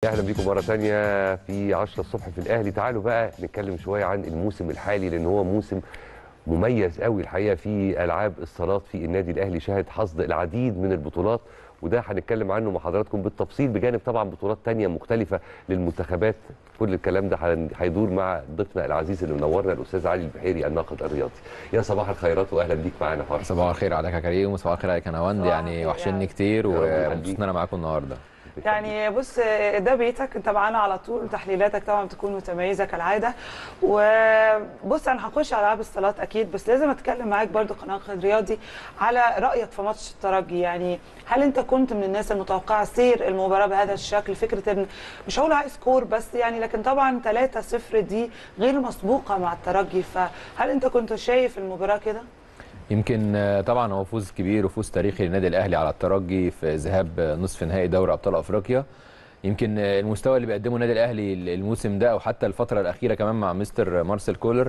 اهلا بيكم مره ثانيه في 10 الصبح في الاهلي. تعالوا بقى نتكلم شويه عن الموسم الحالي، لان هو موسم مميز قوي الحقيقه في العاب الصالات في النادي الاهلي. شهد حصد العديد من البطولات، وده هنتكلم عنه مع حضراتكم بالتفصيل، بجانب طبعا بطولات تانية مختلفه للمنتخبات. كل الكلام ده هيدور مع ضيفنا العزيز اللي منورنا الاستاذ علي البحيري الناقد الرياضي. يا صباح الخيرات واهلا بيك معانا. صباح الخير عليك يا كريم، وصباح الخير عليك يا نواند. يعني وحشني كتير ومبسوط ان انا معاكم النهارده. يعني بص، ده بيتك انت معانا على طول، تحليلاتك طبعا بتكون متميزه كالعاده. وبص انا هخش على العاب الصالات اكيد، بس لازم اتكلم معاك برضو كناقد رياضي على رايك في ماتش الترجي. يعني هل انت كنت من الناس المتوقعه سير المباراه بهذا الشكل؟ فكره ان مش هقول هاي سكور بس يعني، لكن طبعا 3-0 دي غير مسبوقه مع الترجي، فهل انت كنت شايف المباراه كده؟ يمكن طبعا هو فوز كبير وفوز تاريخي للنادي الاهلي على الترجي في ذهاب نصف نهائي دوري ابطال افريقيا. يمكن المستوى اللي بيقدمه النادي الاهلي الموسم ده او حتى الفتره الاخيره كمان مع مستر مارسيل كولر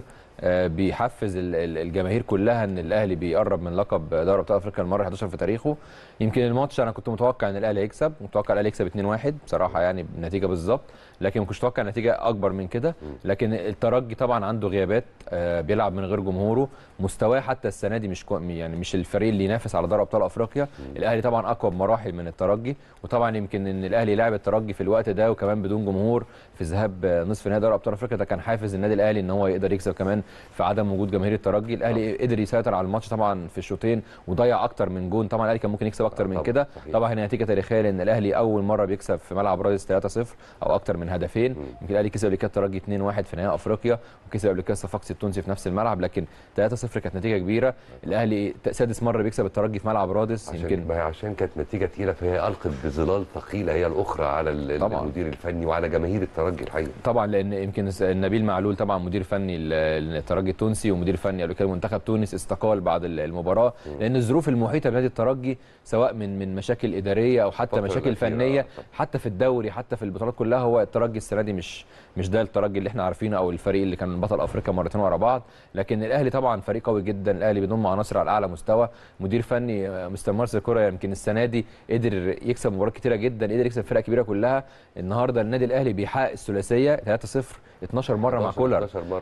بيحفز الجماهير كلها ان الاهلي بيقرب من لقب دوري ابطال افريقيا المره 11 في تاريخه. يمكن الماتش انا كنت متوقع ان الاهلي يكسب، متوقع الاهلي يكسب 2-1 بصراحه، يعني النتيجه بالظبط، لكن ما كنتش متوقع نتيجه اكبر من كده. لكن الترجي طبعا عنده غيابات، بيلعب من غير جمهوره، مستواه حتى السنه دي مش الفريق اللي ينافس على دوري ابطال افريقيا. الاهلي طبعا اقوى بمراحل من الترجي، وطبعا يمكن ان الاهلي لعب الترجي في الوقت ده وكمان بدون جمهور في ذهاب نصف نهائي دوري ابطال افريقيا، ده كان حافز النادي الاهلي ان هو يقدر يكسب كمان في عدم وجود جماهير الترجي. الاهلي قدر يسيطر على الماتش طبعا في الشوطين وضيع اكتر من جون، طبعا الاهلي كان ممكن يكسب اكتر من كده. طبعا هي نتيجه تاريخيه لان الاهلي اول مره بيكسب في ملعب رادس 3-0 او اكتر من هدفين. يمكن الاهلي كسب قبل كده الترجي 2-1 في نهائي افريقيا، وكسب قبل كده صفاقسي التونسي في نفس الملعب، لكن 3-0 كانت نتيجه كبيره. الاهلي سادس مره بيكسب الترجي في ملعب رادس. يمكن عشان كانت نتيجه ثقيله، فهي القت بظلال ثقيله هي الاخرى على المدير الفني وعلى جماهير الترجي الحقيقه. طبعا لان يمكن نبيل معلول طبعا مدير فني الترجي التونسي ومدير فني قبل كده منتخب تونس استقال بعد المباراه، لان الظروف المحيطه بنادي الترجي سواء من مشاكل اداريه او حتى مشاكل فنيه، حتى في الدوري حتى في البطولات كلها. هو الترجي السنه دي مش ده الترجي اللي احنا عارفينه او الفريق اللي كان بطل افريقيا مرتين ورا بعض. لكن الاهلي طبعا فريق قوي جدا، الاهلي بيضم عناصر على اعلى مستوى. مدير فني مستر مارسيل كولر يمكن السنه دي قدر يكسب مباريات كتيره جدا، قدر يكسب فرق كبيره كلها. النهارده النادي الاهلي بيحقق الثلاثيه 3-0 12 مره مع كولر.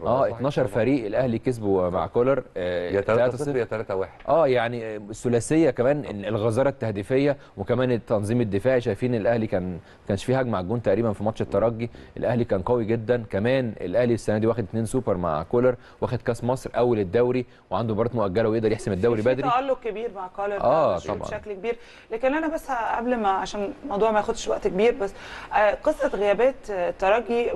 12 فريق الاهلي كسبوا مع كولر، يا 3-0 يا 3-1. يعني الثلاثيه كمان، الغزاره التهديفيه وكمان التنظيم الدفاعي. شايفين الاهلي كانش فيه هجمه على الجون تقريبا في ماتش الترجي. الاهلي كان قوي جدا. كمان الاهلي السنه دي واخد 2 سوبر مع كولر، واخد كاس مصر اول الدوري، وعنده مباراه مؤجله ويقدر يحسم الدوري بدري. تألق كبير مع كولر طبعا بشكل كبير. لكن انا بس قبل ما عشان الموضوع ما ياخدش وقت كبير، بس قصه غيابات الترجي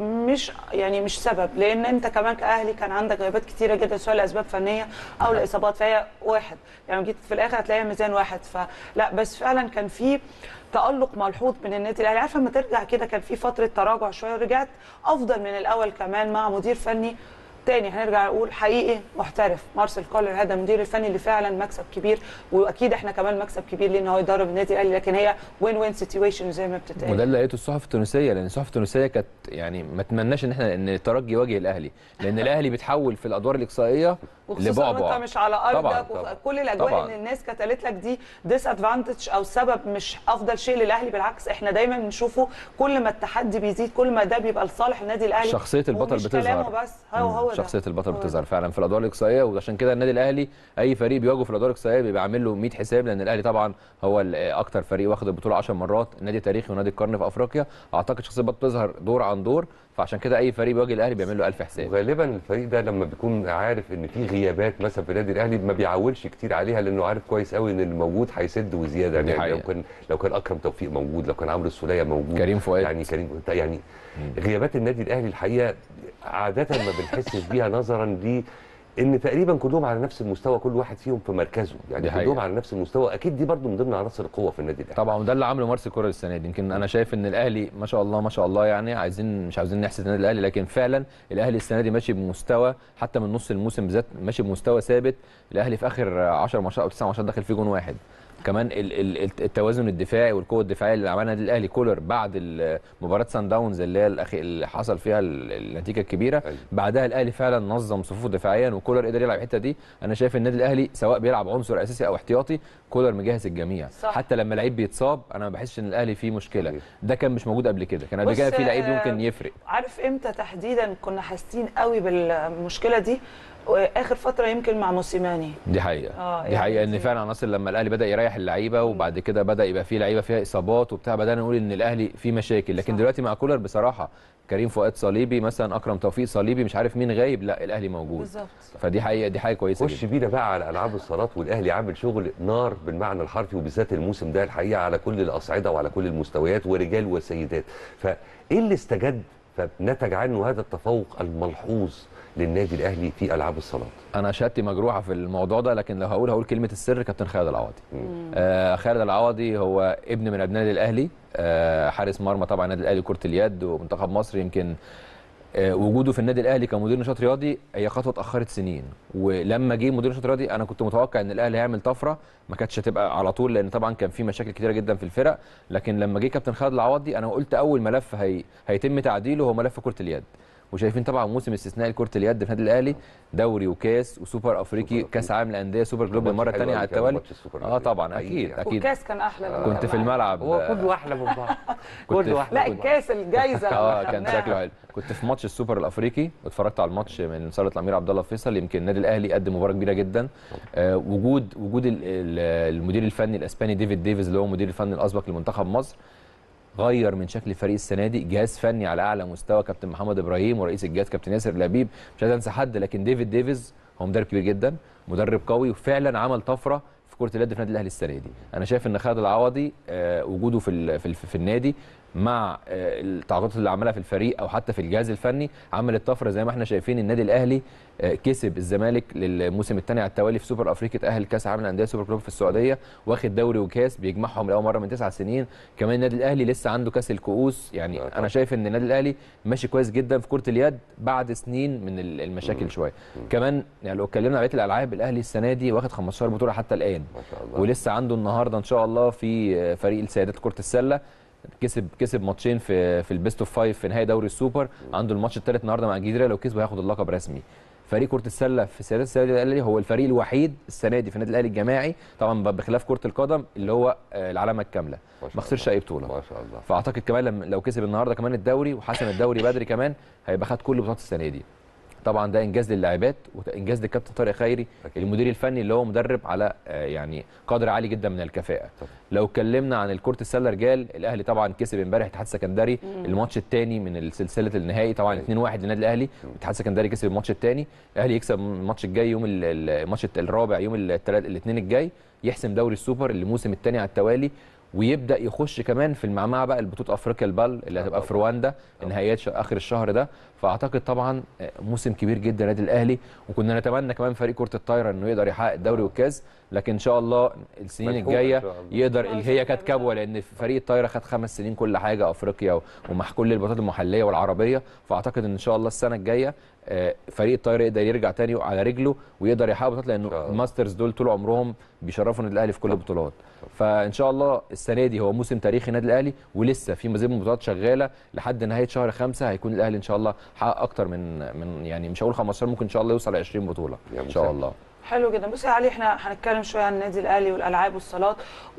مش سبب، لان انت كمان كاهلي كان عندك غيابات كتيره جدا سواء لاسباب فنيه او لاصابات، فهي واحد يعني جيت في الاخر هتلاقيها ميزان واحد. فلا بس فعلا كان في تألق ملحوظ من النادي الاهلي. عارفه لما ترجع كده كان في فتره تراجع شويه، ورجعت افضل من الاول كمان مع مدير فني تاني هنرجع نقول حقيقي محترف. مارسيل كولر هذا المدير الفني اللي فعلا مكسب كبير، واكيد احنا كمان مكسب كبير لان هو يدرب النادي الاهلي، لكن هي وين وين سيتويشن زي ما بتتقال. وده اللي لقيته الصحف التونسيه، لان الصحف التونسيه كانت يعني ما تمناش ان الترجي يواجه الاهلي، لان الاهلي بيتحول في الادوار الاقصائيه لبعبع. انت مش على ارضك وكل الاجواء طبعا. ان الناس كانت قالت لك دي ديس ادفانتج او سبب مش افضل شيء للاهلي. بالعكس احنا دايما بنشوفه كل ما التحدي بيزيد كل ما ده بيبقى لصالح النادي الاهلي. شخصيه البطل بتظهر، بس هو شخصيه البطل بتظهر فعلا في الادوار الاقصائيه. وعشان كده النادي الاهلي اي فريق بيواجهه في الادوار الاقصائيه بيبقى عامل له 100 حساب، لان الاهلي طبعا هو اكتر فريق واخد البطوله 10 مرات، نادي تاريخي ونادي القرن في افريقيا. اعتقد شخصيه البطل بتظهر دور عن دور، فعشان كده اي فريق بيواجه الاهلي بيعمل له 1000 حساب. وغالبا الفريق ده لما بيكون عارف ان في غيابات مثلا في النادي الاهلي ما بيعولش كتير عليها، لانه عارف كويس قوي ان الموجود هيسد وزياده. يعني لو كان اكرم توفيق موجود، لو كان عمرو السوليه موجود، كريم فؤاد، يعني غيابات النادي الاهلي الحقيقه عاده ما بنحسش بيها، نظرا ل ان تقريبا كلهم على نفس المستوى، كل واحد فيهم في مركزه، يعني كلهم على نفس المستوى. اكيد دي برضو من ضمن عناصر القوه في النادي الاهلي طبعا، وده اللي عمله مارسيل كولر السنه دي. يمكن انا شايف ان الاهلي ما شاء الله ما شاء الله، يعني مش عايزين نحسد النادي الاهلي، لكن فعلا الاهلي السنه دي ماشي بمستوى، حتى من نص الموسم بالذات ماشي بمستوى ثابت. الاهلي في اخر 10 ماتشات او 9 ماتشات داخل فيه جون واحد، كمان التوازن الدفاعي والقوه الدفاعيه اللي عملها النادي الاهلي كولر بعد مباراه سان داونز اللي هي اللي حصل فيها النتيجه الكبيره. بعدها الاهلي فعلا نظم صفوفه دفاعيا وكولر قدر يلعب الحته دي. انا شايف النادي الاهلي سواء بيلعب عنصر اساسي او احتياطي كولر مجهز الجميع. صح. حتى لما لعيب بيتصاب انا ما بحسش ان الاهلي فيه مشكله. ده كان مش موجود قبل كده، كان قبل كده في لعيب يمكن يفرق. عارف امتى تحديدا كنا حاسين قوي بالمشكله دي؟ واخر فتره يمكن مع موسيماني. دي حقيقه دي حقيقه ان فعلا عناصر لما الاهلي بدا يريح اللعيبه وبعد كده بدا يبقى فيه لعيبه فيها اصابات وبتاع، بدانا نقول ان الاهلي فيه مشاكل. لكن دلوقتي مع كولر بصراحه كريم فؤاد صليبي مثلا، اكرم توفيق صليبي، مش عارف مين غايب، لا الاهلي موجود بالظبط. فدي حقيقه، دي حاجه كويسه جدا. خش بينا بقى على العاب الصالات، والاهلي عامل شغل نار بالمعنى الحرفي وبالذات الموسم ده الحقيقه على كل الاصعده وعلى كل المستويات ورجال وسيدات. فايه اللي استجد فنتج عنه هذا التفوق الملحوظ للنادي الاهلي في العاب الصالات؟ انا شهادتي مجروحه في الموضوع ده، لكن لو هقول كلمه السر كابتن خالد العوضي. خالد العوضي هو ابن من ابناء النادي الاهلي، حارس مرمى طبعا النادي الاهلي كره اليد ومنتخب مصر. يمكن وجوده في النادي الاهلي كمدير نشاط رياضي هي خطوه اتاخرت سنين، ولما جه مدير نشاط رياضي انا كنت متوقع ان الاهلي هيعمل طفره، ما كانتش هتبقى على طول لان طبعا كان في مشاكل كتيره جدا في الفرق. لكن لما جه كابتن خالد العوضي انا قلت اول ملف هيتم تعديله هو ملف كره اليد. وشايفين طبعا موسم استثنائي لكره اليد في النادي الاهلي، دوري وكاس وسوبر افريقي، كاس عالم للانديه، سوبر جلوب للمره الثانيه على التوالي. طبعا اكيد والكاس كان احلى. كنت في الملعب، هو كله احلى من بعض. كله احلى. لا الكاس الجايزه كان شكله حلو. كنت في ماتش السوبر الافريقي واتفرجت على الماتش من صاله الامير عبد الله فيصل. يمكن النادي الاهلي قدم مباراه كبيره جدا. وجود المدير الفني الاسباني ديفيد ديفيز اللي هو المدير الفني الاسبق لمنتخب مصر غير من شكل الفريق السنه دي. جهاز فني على اعلى مستوى، كابتن محمد ابراهيم ورئيس الجهاز كابتن ياسر لبيب، مش عايز انسى حد. لكن ديفيد ديفيز هو مدرب كبير جدا، مدرب قوي، وفعلا عمل طفره في كره اليد في النادي الاهلي السنه دي. انا شايف ان خالد العوضي وجوده في النادي مع التعاقدات اللي عملها في الفريق او حتى في الجهاز الفني عملت طفره. زي ما احنا شايفين النادي الاهلي كسب الزمالك للموسم الثاني على التوالي في سوبر افريقيا، تاهل كاس عالم للانديه سوبر كلوب في السعوديه، واخد دوري وكاس بيجمعهم لاول مره من 9 سنين. كمان النادي الاهلي لسه عنده كاس الكؤوس. يعني انا شايف ان النادي الاهلي ماشي كويس جدا في كره اليد بعد سنين من المشاكل شويه. كمان يعني لو اتكلمنا على بقيه الالعاب، الاهلي السنه دي واخد 15 بطوله حتى الان ما شاء الله. ولسه عنده النهارده ان شاء الله في فريق السيدات كره السله كسب ماتشين في البيست اوف 5 في نهائي دوري السوبر. عنده الماتش الثالث النهارده مع الجزيره، لو كسبه هياخد اللقب رسمي. فريق كره السله في سيادات النادي الاهلي هو الفريق الوحيد السنه دي في النادي الاهلي الجماعي طبعا بخلاف كره القدم اللي هو العلامه الكامله ما خسرش اي بطوله ما شاء الله. فاعتقد كمان لو كسب النهارده كمان الدوري وحسم الدوري بدري كمان هيبقى خد كل بطولات السنه دي. طبعا ده انجاز للاعبات وانجاز للكابتن طارق خيري المدير الفني اللي هو مدرب على يعني قدر عالي جدا من الكفاءه. لو اتكلمنا عن كره السله رجال، الاهلي طبعا كسب امبارح اتحاد سكندري الماتش الثاني من سلسله النهائي، طبعا 2-1 للنادي الاهلي. اتحاد سكندري كسب الماتش الثاني، الاهلي يكسب الماتش الجاي يوم الماتش الرابع يوم الاثنين الجاي، يحسم دوري السوبر الموسم الثاني على التوالي، ويبدا يخش كمان في المعمعه بقى البطوله افريقيا البال اللي هتبقى في رواندا نهائيات اخر الشهر ده. فاعتقد طبعا موسم كبير جدا للنادي الاهلي، وكنا نتمنى كمان فريق كره الطايره انه يقدر يحقق الدوري والكاس، لكن ان شاء الله السنين الجايه يقدر. هي كانت كبوه لان فريق الطايره خد 5 سنين كل حاجه افريقيا ومع كل البطولات المحليه والعربيه. فاعتقد ان شاء الله السنه الجايه فريق الطايره يقدر يرجع تاني على رجله ويقدر يحقق بطولات، لانه الماسترز دول طول عمرهم بيشرفوا النادي الاهلي في كل البطولات. فان شاء الله السنه دي هو موسم تاريخي النادي الاهلي، ولسه في مزيد من البطولات شغاله لحد نهايه شهر 5 هيكون الاهلي ان شاء الله حقق اكتر من يعني مش هقول 15، ممكن ان شاء الله يوصل ل 20 بطوله ان شاء الله. حلو جدا. بصي يا علي، احنا هنتكلم شويه عن النادي الاهلي والالعاب والصالات،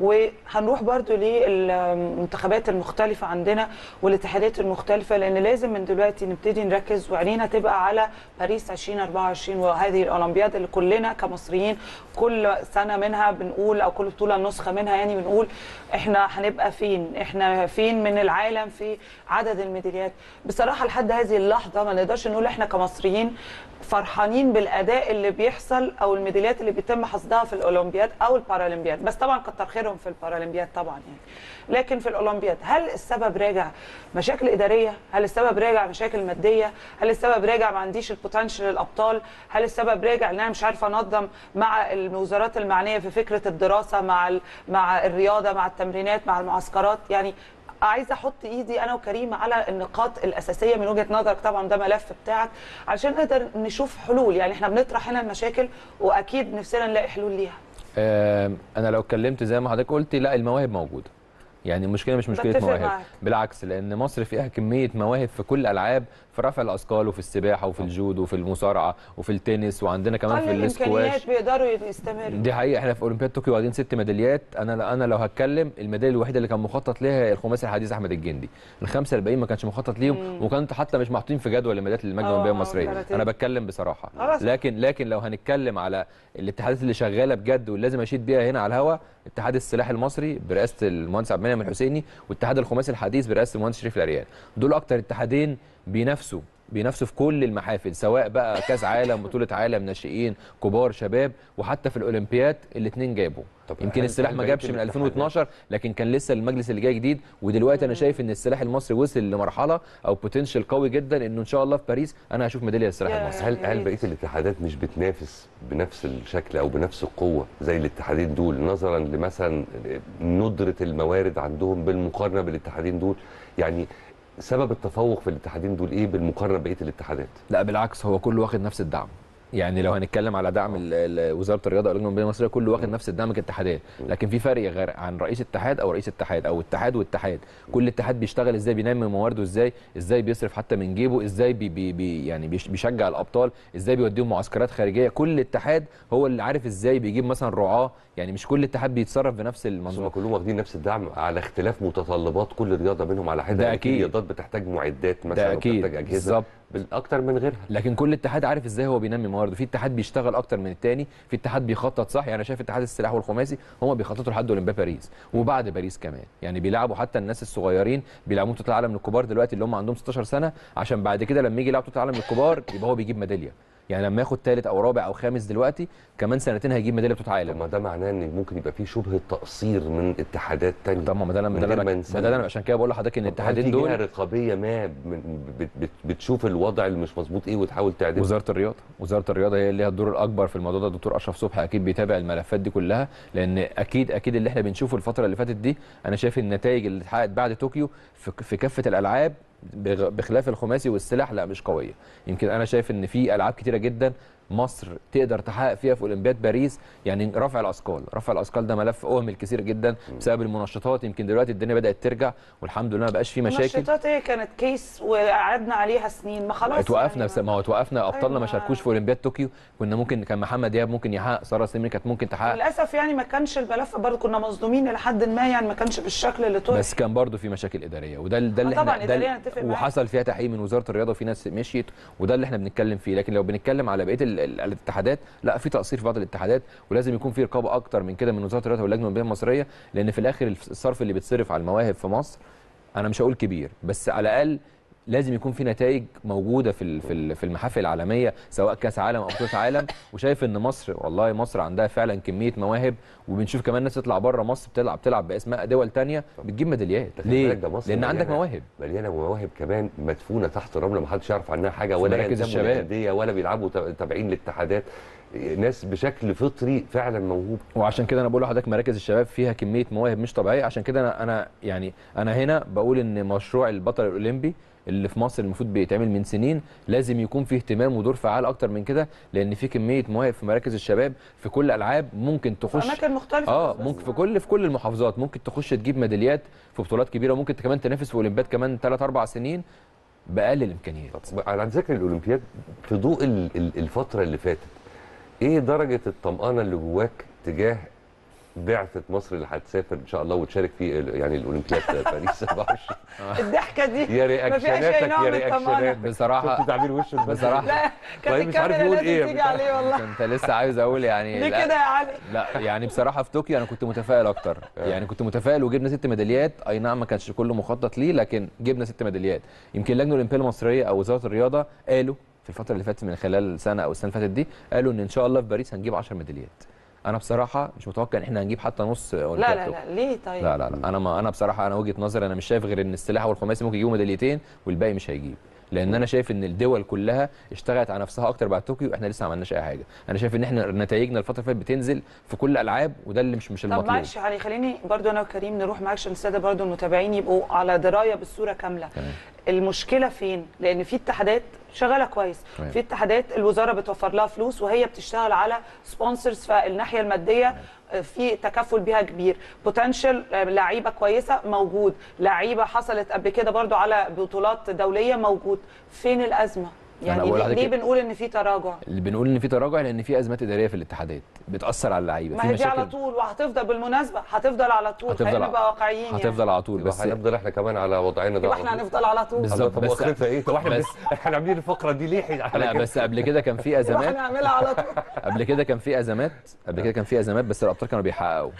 وهنروح برضو للمنتخبات المختلفه عندنا والاتحادات المختلفه، لان لازم من دلوقتي نبتدي نركز وعينينا تبقى على باريس 2024 وهذه الاولمبياد اللي كلنا كمصريين كل سنه منها بنقول، او كل بطوله نسخه منها يعني بنقول احنا هنبقى فين، احنا فين من العالم في عدد الميداليات. بصراحه لحد هذه اللحظه ما نقدرش نقول احنا كمصريين فرحانين بالاداء اللي بيحصل او الميداليات اللي بيتم حصدها في الاولمبياد او البارالمبياد، بس طبعا كتر خيرهم في البارالمبياد طبعا يعني. لكن في الاولمبياد هل السبب راجع مشاكل اداريه؟ هل السبب راجع مشاكل ماديه؟ هل السبب راجع ما عنديش البوتنشال للابطال؟ هل السبب راجع ان انا مش عارفه انظم مع الوزارات المعنيه في فكره الدراسه مع الرياضه مع التمرينات مع المعسكرات؟ يعني عايزه احط ايدي انا وكريم على النقاط الاساسيه من وجهه نظرك، طبعا ده ملف بتاعك علشان نقدر نشوف حلول. يعني احنا بنطرح هنا المشاكل واكيد نفسنا نلاقي حلول ليها. انا لو اتكلمت زي ما حضرتك قلت، لا المواهب موجوده. يعني المشكله مش مشكله بتفق مواهب، معاك. بالعكس، لان مصر فيها كميه مواهب في كل الالعاب، في رفع الاثقال وفي السباحه وفي الجودو وفي المصارعه وفي التنس، وعندنا كمان قل في الامكانيات الاسكواش. بيقدروا يستمروا. دي حقيقه، احنا في اولمبياد طوكيو واخدين 6 ميداليات. انا لو هتكلم، الميداليه الوحيده اللي كان مخطط ليها هي الخماسي الحديث احمد الجندي. الخمسه الباقيين ما كانش مخطط ليهم، وكانت حتى مش محطوطين في جدول الميداليات للمجنه الاولمبيه المصريه. انا بتكلم بصراحه. لكن لو هنتكلم على الاتحادات اللي شغاله بجد واللي لازم اشيد بيها هنا على الهوا، اتحاد السلاح المصري برئاسه المهندس عبد المنعم الحسيني، واتحاد الخماسي الحديث برئاسه المهندس شريف العريان. دول اكتر اتحادين بينافسوا في كل المحافل، سواء بقى كاس عالم، بطوله عالم، ناشئين، كبار، شباب، وحتى في الاولمبياد الاثنين جابوا. يمكن السلاح ما جابش من 2012، لكن كان لسه المجلس اللي جاي جديد. ودلوقتي انا شايف ان السلاح المصري وصل لمرحله او بوتنشال قوي جدا، انه ان شاء الله في باريس انا هشوف ميداليه للسلاح المصري. هل بقيه الاتحادات مش بتنافس بنفس الشكل او بنفس القوه زي الاتحادين دول، نظرا لمثلا ندره الموارد عندهم بالمقارنه بالاتحادين دول؟ يعني سبب التفوق في الاتحادين دول ايه بالمقارنه ببقيه الاتحادات؟ لا بالعكس، هو كله واخد نفس الدعم. يعني لو هنتكلم على دعم وزاره الرياضه او اللجنه الاولمبيه المصريه، كله واخد نفس الدعم كاتحادات، لكن في فرق غير عن رئيس اتحاد او رئيس اتحاد او اتحاد واتحاد. كل اتحاد بيشتغل ازاي، بينمي موارده ازاي بيصرف حتى من جيبه، ازاي يعني بيشجع الابطال، ازاي بيوديهم معسكرات خارجيه. كل اتحاد هو اللي عارف ازاي بيجيب مثلا رعاه. يعني مش كل اتحاد بيتصرف بنفس المنظومه، كلهم واخدين نفس الدعم على اختلاف متطلبات كل رياضه منهم على حده. ده اكيد. الرياضات بتحتاج معدات مثلا، وبتحتاج اجهزه اكتر من غيرها، لكن كل اتحاد عارف ازاي هو بينمي موارده. في اتحاد بيشتغل اكتر من الثاني، في اتحاد بيخطط صح. يعني انا شايف اتحاد السلاح والخماسي هم بيخططوا لحد اولمبياد باريس وبعد باريس كمان. يعني بيلعبوا حتى الناس الصغيرين، بيلعبوا بطوله العالم للكبار دلوقتي اللي هم عندهم 16 سنه، عشان بعد كده لما يجي يلعب بطوله العالم للكبار يبقى هو بيجيب ميداليه. يعني لما ياخد ثالث او رابع او خامس دلوقتي، كمان سنتين هيجيب ميداليه بطوله عالم. ما ده معناه ان ممكن يبقى في شبهه تقصير من اتحادات ثانيه. طبعا ما ده انا عشان كده بقول لحضرتك ان الاتحادين دول جهه رقابيه ما بتشوف الوضع اللي مش مظبوط ايه وتحاول تعدله. وزاره الرياضه هي اللي ليها الدور الاكبر في الموضوع ده. الدكتور اشرف صبحي اكيد بيتابع الملفات دي كلها، لان اكيد اللي احنا بنشوفه الفتره اللي فاتت دي، انا شايف النتائج اللي اتحققت بعد طوكيو في كافه الالعاب بخلاف الخماسي والسلاح لا مش قويه. يمكن انا شايف ان في العاب كتيره جدا مصر تقدر تحقق فيها في اولمبياد باريس. يعني رفع الاثقال ده ملف اهمل كثير جدا بسبب المنشطات. يمكن دلوقتي الدنيا بدات ترجع والحمد لله ما بقاش في مشاكل. المنشطات هي كانت كيس وقعدنا عليها سنين، ما خلاص اتوقفنا يعني ما هو اتوقفنا. ابطالنا ما شاركوش في اولمبياد طوكيو. كنا ممكن، كان محمد دياب ممكن يحقق، ساره سليمي كانت ممكن تحقق. للاسف يعني ما كانش الملف برضه، كنا مصدومين لحد ما، يعني ما كانش بالشكل اللي طلع، بس كان برضه في مشاكل اداريه، وده اللي طبعا احنا اداريا نتفق معاك، وحصل فيها تحقيق من وزاره الرياضه وفي ناس مشيت، وده اللي احنا بنتكلم فيه. لكن لو بنتكلم على بقيه الاتحادات، لا في تقصير في بعض الاتحادات، ولازم يكون في رقابه اكتر من كده من وزاره الرياضه واللجنه الاولمبيه المصريه. لان في الاخر الصرف اللي بيتصرف على المواهب في مصر انا مش هقول كبير، بس على الاقل لازم يكون في نتائج موجوده في المحافل العالميه، سواء كاس عالم او بطوله عالم. وشايف ان مصر، والله مصر عندها فعلا كميه مواهب، وبنشوف كمان ناس تطلع بره مصر بتلعب باسماء دول ثانيه بتجيب ميداليات. ليه؟ لان عندك مواهب، مليانه مواهب كمان مدفونه تحت الرمله، ما حدش يعرف عنها حاجه، ولا مراكز الشباب ولا بيلعبوا تابعين للاتحادات. ناس بشكل فطري فعلا موهوب. وعشان كده انا بقول لحضرتك مراكز الشباب فيها كميه مواهب مش طبيعيه. عشان كده انا هنا بقول ان مشروع البطل الاولمبي اللي في مصر المفروض بيتعمل من سنين لازم يكون فيه اهتمام ودور فعال اكتر من كده، لان في كميه مواهب في مراكز الشباب في كل الالعاب ممكن تخش في اماكن مختلفه. ممكن في كل المحافظات ممكن تخش تجيب ميداليات في بطولات كبيره، وممكن كمان تنافس في اولمبياد كمان 3-4 سنين باقل الامكانيات. على ذكر الاولمبياد، في ضوء الفتره اللي فاتت، ايه درجه الطمأنه اللي جواك تجاه بعثه مصر اللي هتسافر ان شاء الله وتشارك في يعني الاولمبياد باريس 27؟ الضحكه دي يا رياكشناتك يا رياكشنات بصراحه، شفت تعبير وشه بصراحه لا كانت مش عارف يقول ايه تيجي عليه والله. كنت لسه عايز اقول يعني ليه كده يا علي؟ لا يعني بصراحه في طوكيو انا كنت متفائل اكتر. يعني كنت متفائل وجبنا 6 ميداليات. اي نعم ما كانش كله مخطط ليه، لكن جبنا 6 ميداليات. يمكن اللجنه الاولمبيه المصريه او وزاره الرياضه قالوا في الفتره اللي فاتت من خلال سنه او السنه اللي فاتت دي، قالوا ان شاء الله في باريس هنجيب 10 ميداليات. انا بصراحه مش متوقع ان احنا هنجيب حتى نص اولمبياد. لا ليه طيب؟ لا انا بصراحه انا وجهه نظري انا مش شايف غير ان السلاح والخماسي ممكن يجيبوا ميداليتين والباقي مش هيجيب. لان انا شايف ان الدول كلها اشتغلت على نفسها اكتر بعد طوكيو، احنا لسه ما عملناش اي حاجه. انا شايف ان احنا نتائجنا الفتره اللي فاتت بتنزل في كل الالعاب، وده اللي مش المطلوب. طب معلش علي، خليني برضو انا وكريم نروح معاك عشان الساده برضو المتابعين يبقوا على درايه بالصوره كامله. المشكله فين؟ لان في اتحادات شغاله كويس، في اتحادات الوزاره بتوفر لها فلوس وهي بتشتغل على سبونسرز، فالناحيه الماديه في تكافل بيها كبير، بوتنشال لعيبه كويسه موجود، لعيبه حصلت قبل كده برضو على بطولات دوليه موجود. فين الازمه؟ يعني ليه بنقول ان في تراجع؟ اللي بنقول ان في تراجع لان في ازمات اداريه في الاتحادات بتاثر على اللعيبه. ما هي دي على طول وهتفضل، بالمناسبه هتفضل على طول، خلينا نبقى واقعيين. هتفضل على طول، بس هنفضل احنا كمان على وضعنا ده. احنا هنفضل على طول بالظبط. طب اخرتها ايه؟ طب احنا عاملين الفقره دي ليه؟ لا بس قبل كده كان في ازمات. احنا هنعملها على طول. قبل كده كان في ازمات بس الابطال كانوا بيحققوا،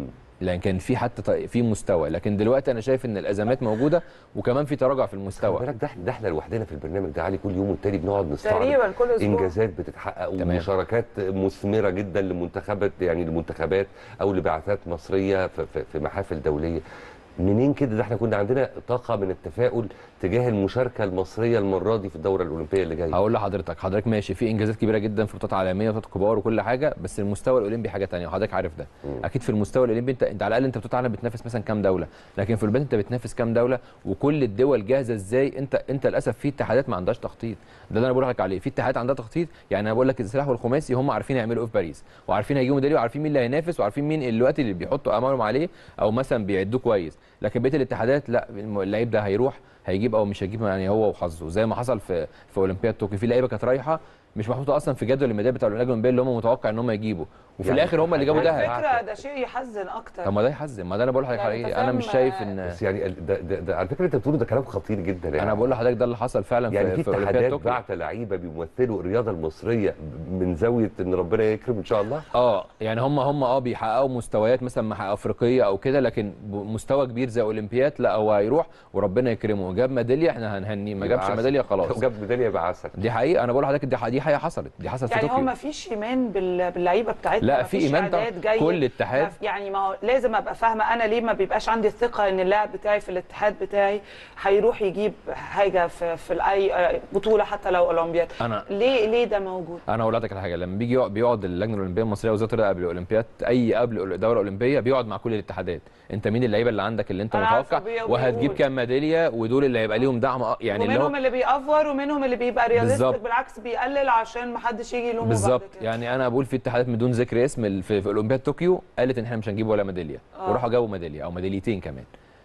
لان كان في حتى في مستوى. لكن دلوقتي انا شايف ان الازمات موجوده وكمان في تراجع في المستوى. بالك ده احنا لوحدنا في البرنامج ده علي كل يوم والتاني بنقعد نستعرض تقريبا كل اسبوع انجازات بتتحقق ومشاركات مثمره جدا لمنتخبات، يعني لمنتخبات او لبعثات مصريه في محافل دوليه. منين كده؟ ده احنا كنا عندنا طاقه من التفاؤل تجاه المشاركه المصريه المره دي في الدوره الاولمبيه اللي جايه. هقول لحضرتك ماشي، في انجازات كبيره جدا في بطولات عالميه وبطولات كبار وكل حاجه، بس المستوى الاولمبي حاجه ثانيه وحضرتك عارف ده. اكيد في المستوى الاولمبي انت على الاقل انت بطولات عالم بتنافس مثلا كام دوله، لكن في الاولمبياد انت بتنافس كام دوله وكل الدول جاهزه ازاي. انت للاسف في اتحادات ما عندهاش تخطيط، ده اللي انا بقول لك عليه. في اتحادات عندها تخطيط، يعني انا بقول لك السلاح والخماسي هم عارفين يعملوا ايه في باريس، وعارفين هيجيبوا ميداليه، وعارفين مين اللي هينافس، وعارفين مين الوقت اللي بيحطوا امالهم عليه او مثلا بيعدوه كويس. لكن بقيه الاتحادات لا، اللعيب ده هيروح هيجيب او مش هيجيب، يعني هو وحظه، زي ما حصل في اولمبياد طوكيو. في لعيبه كانت رايحه مش محطوطه اصلا في جدول الميداليات بتاع الاولمبياد اللي هم متوقع ان هم يجيبوا، وفي يعني الاخر هم اللي جابوا دهب. فكره ده شيء يحزن اكتر. طب ما ده يحزن، ما ده انا بقول لحضرتك يعني انا مش شايف ان بس يعني ده على فكره انت بتقوله ده كلام خطير جدا. يعني انا بقول لحضرتك ده اللي حصل فعلا يعني في اولمبياد اتحادات طوكيو. بعت لعيبه بيمثلوا الرياضه المصريه من زاويه ان ربنا يكرم ان شاء الله. يعني هم بيحققوا مستويات مثلا افريقيه او كده، لكن مستوى كبير زي اولمبياد لا، هو هيروح وربنا يكرمه، جاب ميداليه احنا هنهنيه، ما جابش ميداليه خلاص. لو جاب ميداليه يبقى عسل. دي حقيقه، انا بقول لحضرتك دي حقيقه حصلت في يعني طوكيو. هو ما فيش ايمان باللعيبه بتاعتنا؟ لا في ايمان طبعا، كل اتحاد. يعني ما هو لازم ابقى فاهمه انا ليه ما بيبقاش عندي الثقه ان اللاعب بتاعي في الاتحاد بتاعي هيروح يجيب حاجه في اي بطوله حتى لو اولمبياد. ليه ده موجود؟ انا اقول لحضرتك على حاجه، لما بيقعد اللجنه الاولمبيه المصريه وزاره الرياضه قبل الاولمبياد، قبل دوره اولمبيه بيقعد مع كل الاتحادات، انت مين اللعيبه اللي عندك اللي انت متوقع وهتجيب كام ميداليه، ودول اللي هيبقى ليهم دعم، يعني ومنهم اللي بيأفور ومنهم اللي بيبقى رياليستيك، بالعكس بيقلل عشان ما حدش يجي يلومه بالظبط. يعني انا بقول في اتحادات من دون ذكر اسم في اولمبياد طوكيو قالت ان احنا مش هنجيب ولا ميداليه، وراحوا جابوا ميداليه او ميداليتين كمان.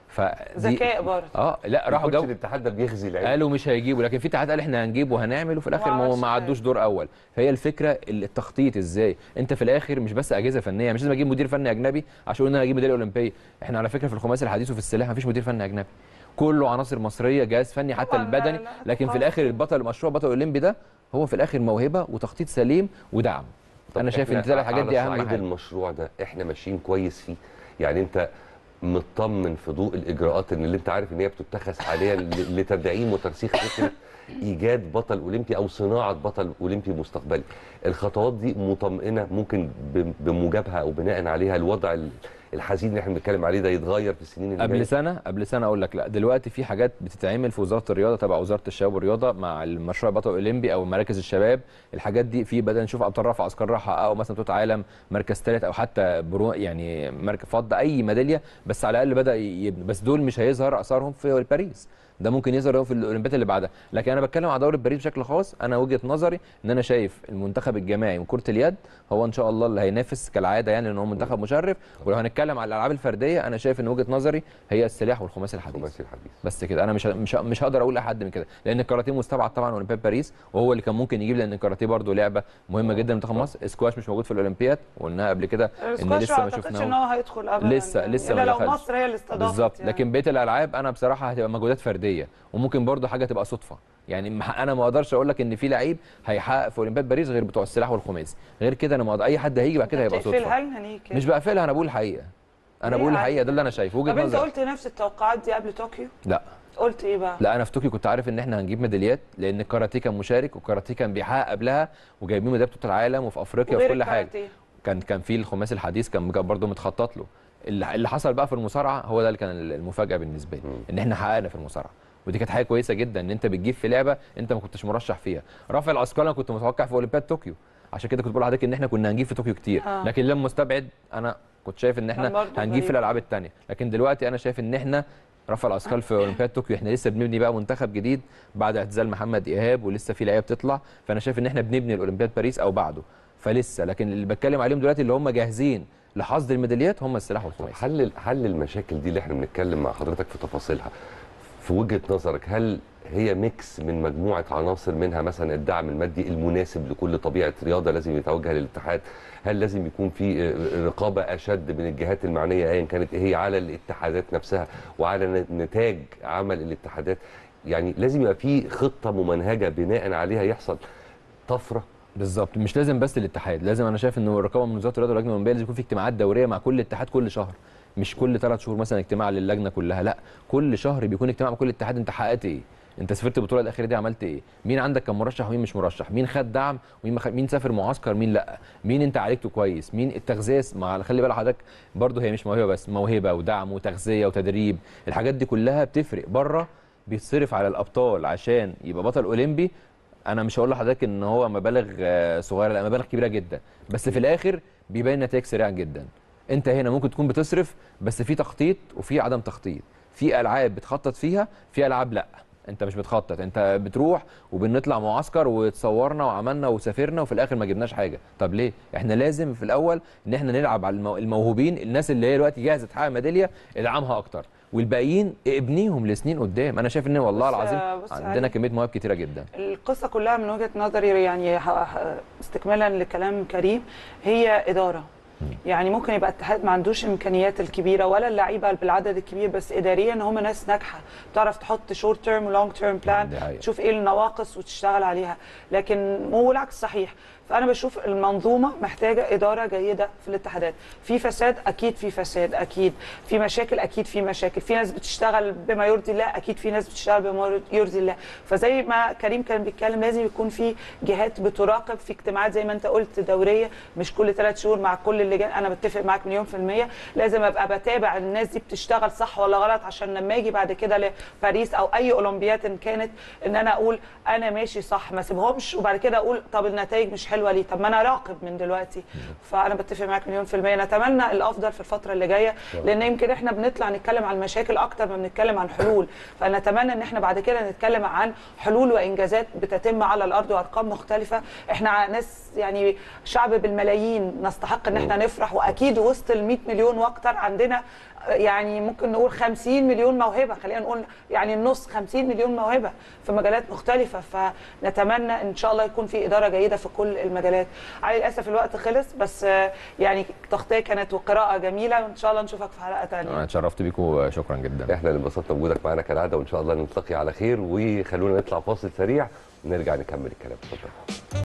ذكاء برضه. لا راحوا جابوا. الاتحاد ده بيخزي العيال، قالوا مش هيجيبوا، لكن في اتحاد قال احنا هنجيب وهنعمل، وفي الاخر ما عدوش دور اول. فهي الفكره التخطيط ازاي. انت في الاخر مش بس اجهزه فنيه، مش لازم اجيب مدير فني اجنبي عشان اقول ان انا هجيب ميداليه اولمبيه. احنا على فكره في الخماسي الحديث وفي السلاح ما فيش مدير فني اجنبي، كله عناصر مصريه، جهاز فني حتى البدني. لكن في الاخر المشروع البطل الاولمبي ده هو في الاخر موهبه وتخطيط سليم ودعم. انا شايف ان الثلاث حاجات دي اهم حاجه. المشروع ده احنا ماشيين كويس فيه، يعني انت مطمن في ضوء الاجراءات ان اللي انت عارف ان هي بتتخذ حاليا لتدعيم وترسيخ فكره ايجاد بطل اولمبي او صناعه بطل اولمبي مستقبلي. الخطوات دي مطمئنه ممكن بموجبها او بناء عليها الوضع الحزين اللي احنا بنتكلم عليه ده يتغير في السنين اللي جايه؟ قبل سنه اقول لك لا، دلوقتي في حاجات بتتعمل في وزاره الرياضه تبع وزاره الشباب والرياضه مع المشروع البطل الاولمبي او مراكز الشباب. الحاجات دي في بدأنا نشوف ابطال رفع اثقال راح حققوا مثلا بطوله عالم مركز ثالث او حتى يعني مركز فضه، اي ميداليه، بس على الاقل بدا يبني. بس دول مش هيظهر اثارهم في باريس، ده ممكن يظهر في الاولمبياد اللي بعدها. لكن انا بتكلم على دوره باريس بشكل خاص. انا وجهه نظري ان انا شايف المنتخب الجماعي من كره اليد هو ان شاء الله اللي هينافس كالعاده، يعني ان هو منتخب مشرف. ولو هنتكلم على الالعاب الفرديه انا شايف ان وجهه نظري هي السلاح والخماسي الحديث. بس كده، انا مش هقدر اقول احد من كده، لان الكاراتيه مستبعد طبعا اولمبياد باريس، وهو اللي كان ممكن يجيب، لان الكاراتيه برده لعبه مهمه جدا لمنتخب مصر. اسكواش مش موجود في الاولمبياد، وقلناها قبل كده ان لسه ما شفناهوش ان هو هيدخل ابدا، لسه الا لو مصر هي اللي استضافت بالظبط. يعني. لكن بقيه الالعاب انا بصراحه هتبقى مجهودات فرديه، وممكن برده حاجه تبقى صدفه. يعني انا ما اقدرش اقول لك ان في لعيب هيحقق في اولمبياد باريس غير بتوع السلاح والخماسي، غير كده انا ما اقدر. اي حد هيجي بعد كده هيبقى صدفه. مش بقفلها، انا بقول الحقيقه، انا بقول الحقيقه، ده اللي انا شايفه وجهه نظري. طب انت قلت نفس التوقعات دي قبل طوكيو؟ لا. قلت ايه بقى؟ لا، انا في طوكيو كنت عارف ان احنا هنجيب ميداليات، لان الكاراتيه كان مشارك، والكاراتيه كان بيحقق قبلها وجايبين ميداليات بطوله العالم وفي افريقيا وفي كل حاجه. كان في الخماسي الحديث كان برضه متخطط له. اللي حصل بقى في المصارعه هو ده اللي كان المفاجاه بالنسبه لي، ان احنا حققنا في المصارعه، ودي كانت حاجه كويسه جدا ان انت بتجيب في لعبه انت ما كنتش مرشح فيها. رفع الاثقال انا كنت متوقع في اولمبياد طوكيو، عشان كده كنت بقول لحضرتك ان احنا كنا هنجيب في طوكيو كتير. لكن لما مستبعد انا كنت شايف ان احنا هنجيب في الالعاب الثانيه. لكن دلوقتي انا شايف ان احنا رفع الاثقال في اولمبياد طوكيو. احنا لسه بنبني بقى منتخب جديد بعد اعتزال محمد ايهاب، ولسه في لعيبه بتطلع، فانا شايف ان احنا بنبني الاولمبياد باريس او بعده، فلسه. لكن اللي بتكلم عليهم دلوقتي اللي هم جاهزين لحصد الميداليات هم السلاح والخماسي. حل المشاكل دي اللي احنا بنتكلم مع حضرتك في تفاصيلها، في وجهة نظرك هل هي ميكس من مجموعة عناصر، منها مثلا الدعم المادي المناسب لكل طبيعة رياضة لازم يتوجه للاتحاد؟ هل لازم يكون في رقابة أشد من الجهات المعنية أيا كانت هي على الاتحادات نفسها وعلى نتاج عمل الاتحادات؟ يعني لازم يبقى في خطة ممنهجة بناء عليها يحصل طفرة. بالظبط، مش لازم بس الاتحاد، لازم انا شايف انه الرقابه من وزاره الرياضه واللجنه الاولمبيه لازم يكون في اجتماعات دوريه مع كل اتحاد كل شهر، مش كل 3 شهور مثلا اجتماع للجنه كلها، لا كل شهر بيكون اجتماع مع كل اتحاد. انت حققت ايه؟ انت سافرت البطوله الاخيره دي عملت ايه؟ مين عندك كان مرشح ومين مش مرشح؟ مين خد دعم ومين مين سافر معسكر مين لا؟ مين انت عالجته كويس؟ مين التغذيه مع خلي بالك حضرتك برده هي مش موهبه بس، موهبه ودعم وتغذيه وتدريب، الحاجات دي كلها بتفرق. بره بيتصرف على الابطال عشان يبقى بطل اولمبي. انا مش هقول لحضرتك ان هو مبالغ صغيره، لا مبالغ كبيره جدا، بس في الاخر بيبين نتائج سريعه جدا. انت هنا ممكن تكون بتصرف بس في تخطيط وفي عدم تخطيط، في العاب بتخطط فيها، في العاب لا انت مش بتخطط، انت بتروح وبنطلع معسكر وتصورنا وعملنا وسافرنا وفي الاخر ما جبناش حاجه. طب ليه؟ احنا لازم في الاول ان احنا نلعب على الموهوبين، الناس اللي هي دلوقتي جاهزه تحقق ميداليه ادعمها اكتر، والباقيين ابنيهم لسنين قدام. انا شايف ان والله العظيم عندنا كميه مواهب كتيره جدا. القصه كلها من وجهه نظري يعني استكمالا لكلام كريم هي اداره. يعني ممكن يبقى الاتحاد ما عندوش الامكانيات الكبيره ولا اللعيبه بالعدد الكبير، بس اداريا هم ناس ناجحه بتعرف تحط شورت تيرم ولونج تيرم بلان، تشوف ايه النواقص وتشتغل عليها. لكن مو العكس صحيح. فانا بشوف المنظومه محتاجه اداره جيده في الاتحادات. في فساد اكيد، في فساد اكيد، في مشاكل اكيد، في مشاكل، في ناس بتشتغل بما يرضي الله اكيد، في ناس بتشتغل بما يرضي الله. فزي ما كريم كان بيتكلم لازم يكون في جهات بتراقب، في اجتماعات زي ما انت قلت دوريه مش كل 3 شهور مع كل اللجان. انا بتفق معاك مليون في الميه، لازم ابقى بتابع الناس دي بتشتغل صح ولا غلط، عشان لما اجي بعد كده لباريس او اي اولمبيات ان كانت ان انا اقول انا ماشي صح، ما اسيبهمش وبعد كده اقول طب النتائج مش حلوه ليه؟ طب ما انا راقب من دلوقتي. فانا بتفق معاك مليون في الميه. نتمنى الافضل في الفتره اللي جايه، لان يمكن احنا بنطلع نتكلم عن المشاكل اكتر ما بنتكلم عن حلول. فنتمنى ان احنا بعد كده نتكلم عن حلول وانجازات بتتم على الارض وارقام مختلفه. احنا ناس يعني شعب بالملايين، نستحق ان احنا نفرح، واكيد وسط ال 100 مليون واكتر عندنا يعني ممكن نقول 50 مليون موهبه، خلينا نقول يعني النص 50 مليون موهبه في مجالات مختلفه. فنتمنى ان شاء الله يكون في اداره جيده في كل المجالات. على للاسف الوقت خلص، بس يعني تغطيه كانت وقراءه جميله، وان شاء الله نشوفك في حلقه ثانيه. انا اتشرفت بيكم، شكرا جدا. احنا اللي انبسطنا بوجودك معانا كالعاده، وان شاء الله نلتقي على خير. وخلونا نطلع فاصل سريع ونرجع نكمل الكلام. اتفضل.